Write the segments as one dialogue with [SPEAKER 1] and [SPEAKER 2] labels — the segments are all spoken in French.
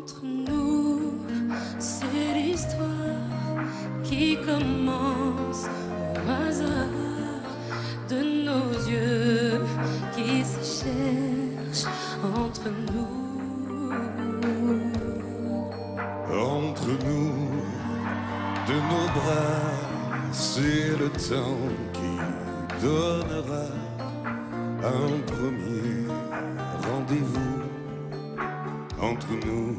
[SPEAKER 1] Entre nous, c'est l'histoire qui commence au hasard de nos yeux qui se cherchent entre nous.
[SPEAKER 2] Entre nous, de nos bras, c'est le temps qui donnera un premier rendez-vous entre nous.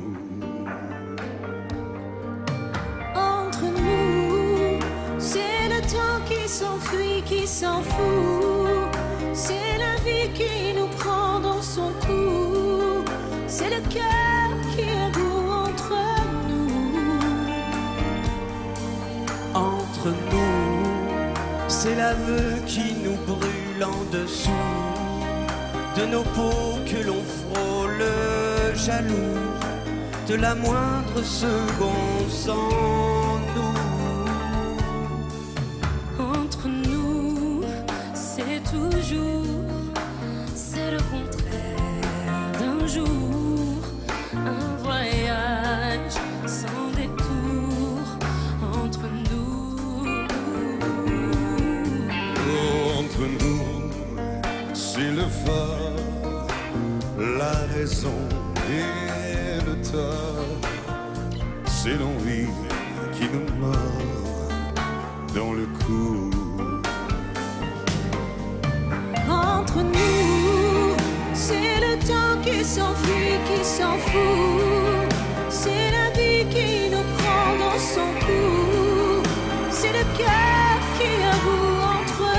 [SPEAKER 1] Entre nous, c'est le temps qui s'enfuit, qui s'en fout. C'est la vie qui nous prend dans son cou. C'est le cœur qui est beau entre nous.
[SPEAKER 3] Entre nous, c'est l'aveu qui nous brûle en dessous de nos peaux que l'on frôle jaloux de la moindre seconde sans nous.
[SPEAKER 1] Entre nous, c'est toujours, c'est le contraire d'un jour, un voyage sans détour entre nous.
[SPEAKER 2] Oh, entre nous, c'est le phare, la raison et le tort. C'est l'envie qui nous mord dans le cou.
[SPEAKER 1] Entre nous, c'est le temps qui s'enfuit, qui s'en fout. C'est la vie qui nous prend dans son cou. C'est le cœur qui avoue entre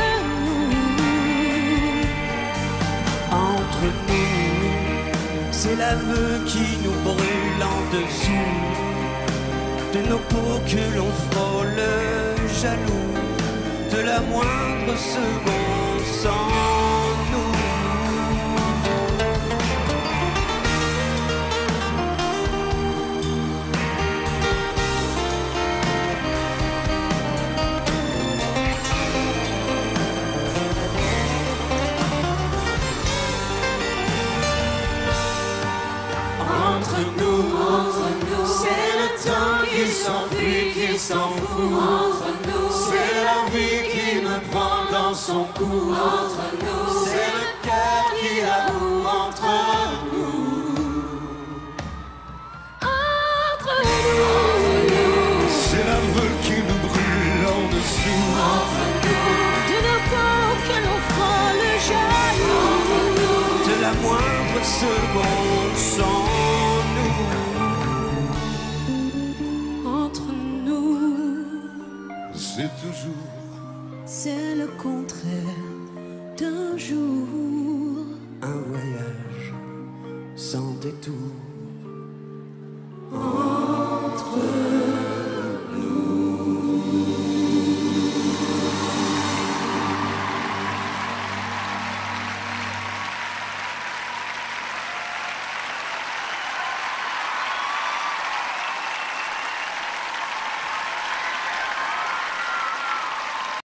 [SPEAKER 1] nous.
[SPEAKER 3] Entre nous, c'est l'aveu qui nous brûle en dessous de nos peaux que l'on frôle jaloux de la moindre seconde sans nous.
[SPEAKER 2] Entre nous, c'est le temps qui s'enfuit, qui s'en fout.
[SPEAKER 1] Entre nous,
[SPEAKER 2] C'est la vie qui me prend dans son cou.
[SPEAKER 1] entre nous,
[SPEAKER 2] C'est le cœur qui avoue entre nous.
[SPEAKER 1] entre nous,
[SPEAKER 2] C'est l'aveu qui nous brûle en dessous.
[SPEAKER 1] de nos peaux que l'on frôle jaloux.
[SPEAKER 3] De la moindre seconde sans nous.
[SPEAKER 1] Entre nous,
[SPEAKER 2] C'est toujours
[SPEAKER 1] c'est le contraire d'un jour.
[SPEAKER 3] Un voyage sans détour.